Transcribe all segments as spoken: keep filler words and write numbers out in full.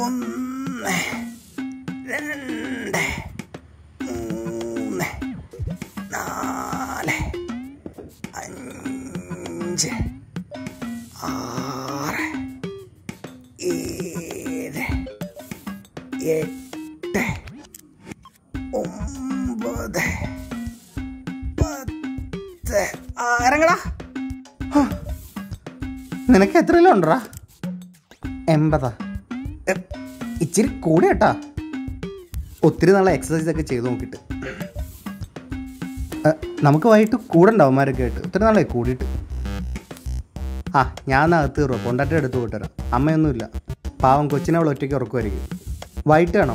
ഒന്ന്, രണ്ട്, മൂന്ന്, നാല്, അഞ്ച്, ആറ്, ഏഴ്, എട്ട്, ഒമ്പത്, പത്ത്. ഇറങ്ങടാ. നിനക്ക് എത്ര കിലോ ഉണ്ടോ? എൺപതാ. ഇച്ചിരി കൂടെ കേട്ടാ. ഒത്തിരി നാളെ എക്സസൈസ് ഒക്കെ ചെയ്ത് നോക്കിയിട്ട്. നമുക്ക് വൈകിട്ട് കൂടെ ഉണ്ടാവുമാരൊക്കെ ആയിട്ട് ഒത്തിരി നാളെ കൂടിയിട്ട്. ആ ഞാൻ അകത്ത് കയറുമോ? കൊണ്ടാട്ടി എടുത്ത് പോയിട്ടരാം. അമ്മയൊന്നുമില്ല, പാവം കൊച്ചിനെ അവൾ ഒറ്റയ്ക്ക് ഉറക്കുമായിരിക്കും. വൈകിട്ട് വേണം.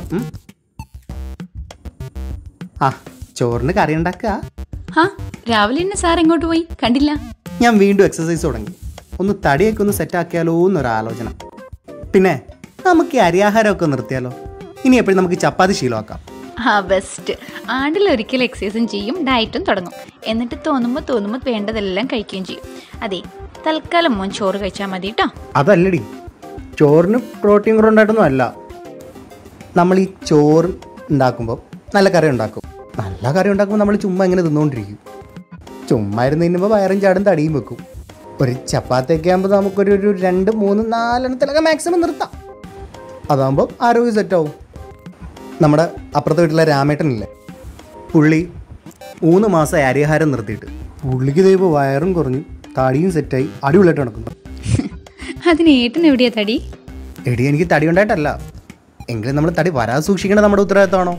ആ ചോറിന് കറി ഉണ്ടാക്കുക. രാവിലെ തന്നെ സാർ എങ്ങോട്ട് പോയി കണ്ടില്ല? ഞാൻ വീണ്ടും എക്സസൈസ് തുടങ്ങി. ഒന്ന് തടിയൊക്കെ ഒന്ന് സെറ്റാക്കിയാലോ എന്നൊരാലോചന. പിന്നെ നമുക്ക് ഈ അരിയാഹാരമൊക്കെ നിർത്തിയാലോ? ഇനി എപ്പോഴും നമുക്ക് ചപ്പാത്തി ശീലമാക്കാം. ആ ബെസ്റ്റ്. ആണ്ടിലൊരിക്കൽ എക്സസൈസും ചെയ്യും, ഡയറ്റും തുടങ്ങും. എന്നിട്ട് തോന്നുമ്പോൾ തോന്നുമ്പോൾ വേണ്ടതെല്ലാം കഴിക്കുകയും ചെയ്യും. അതെ, തൽക്കാലം മോൻ ചോറ് കഴിച്ചാൽ മതി കേട്ടോ. അതല്ലടി, ചോറിന് പ്രോട്ടീൻ കുറവുണ്ടായിട്ടൊന്നും അല്ല. നമ്മൾ ഈ ചോറ് ഉണ്ടാക്കുമ്പോൾ നല്ല കറി ഉണ്ടാക്കും. നല്ല കറി ഉണ്ടാക്കുമ്പോൾ നമ്മൾ ചുമ്മാ ഇങ്ങനെ തിന്നുകൊണ്ടിരിക്കും. ചുമ്മാ ഇരുന്ന് തിന്നുമ്പോൾ വയറും ചാടും തടിയും വെക്കും. ഒരു ചപ്പാത്തിയൊക്കെ ആകുമ്പോൾ നമുക്കൊരു ഒരു രണ്ട് മൂന്ന് നാലെണ്ണത്തിലൊക്കെ മാക്സിമം നിർത്താം. അതാകുമ്പോൾ ആരോഗ്യം സെറ്റാവും. നമ്മുടെ അപ്പുറത്തെ വീട്ടിലെ രാമേട്ടനില്ലേ, പുള്ളി മൂന്ന് മാസം അരിയാഹാരം നിർത്തിയിട്ട് പുള്ളിക്ക് ദൈവം വയറും കുറഞ്ഞു, തടിയും സെറ്റായി, അടിപൊളിയായിട്ട് നടക്കുന്നു. അതിന് ഏട്ടന് എവിടെയാ തടി? എടി എനിക്ക് തടി ഉണ്ടായിട്ടല്ല, എങ്കിലും നമ്മൾ തടി വരാതെ സൂക്ഷിക്കേണ്ടത് നമ്മുടെ ഉത്തരവാദിത്തമാണോ?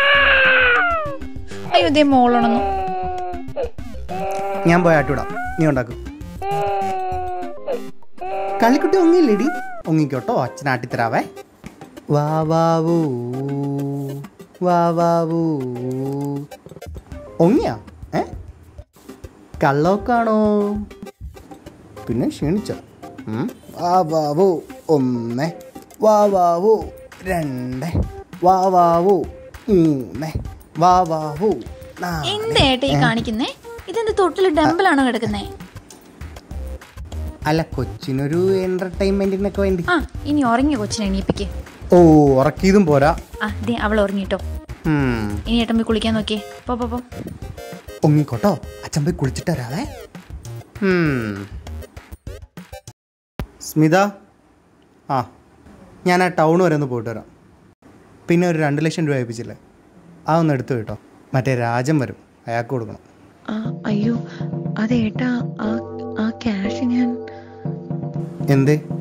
അയ്യോ ദേ മോളണന്നു. ഞാൻ പോയി ആട്ടിവിടാം, നീ ഉണ്ടാക്കും. കളിക്കുട്ടി ഒങ്ങില്ലേടി? ഒങ്ങിക്കോട്ടോ, അച്ഛനാട്ടിത്തരാവേ. വാ വാവൂ വാ വാവൂ. ഒങ്ങിയാ? ഏ കള്ളോക്കാണോ? പിന്നെ ക്ഷീണിച്ച. വാ വാവൂ ഒന്ന്, വാ വാവൂ രണ്ട്, വാ വാവൂ മൂന്ന്, വാ വാവൂ നാല്. എന്തേട്ടാ ഈ കാണിക്കുന്നേ? ഇതെന്ത് തൊട്ടിൽ ഡംബിളാണോ കിടക്കുന്നേ? അല്ല, കൊച്ചിനൊരു എന്റർടൈൻമെന്റിനൊക്കെ വേണ്ടി. ആ ഇനി ഉറങ്ങിയ കൊച്ചിനെ എണീപ്പിക്കേ. ഓ ഉറക്കിയതും പോരാ. ആ ദേ അവൾ ഉറങ്ങിട്ടോ. ഇനി ഏട്ടൻ പോയി കുളിക്കാൻ നോക്കിയേ. പോ പോ പോ. ഒങ്ങിക്കോട്ടോ, അച്ഛൻ പോയി കുളിച്ചിട്ട് വരാവേ. സ്മിത, ആ ഞാൻ ആ ടൗൺ വരെ ഒന്ന് പോയിട്ട് വരാം. പിന്നെ ഒരു രണ്ട് ലക്ഷം രൂപ ഏൽപ്പിച്ചില്ലേ, ആ ഒന്ന് എടുത്തു കേട്ടോ. മറ്റേ രാജൻ വരും, അയാൾക്ക് കൊടുക്കണം. അയ്യോ അതേട്ടാ, ആ ക്യാഷ് ഞാൻ എന്തേ?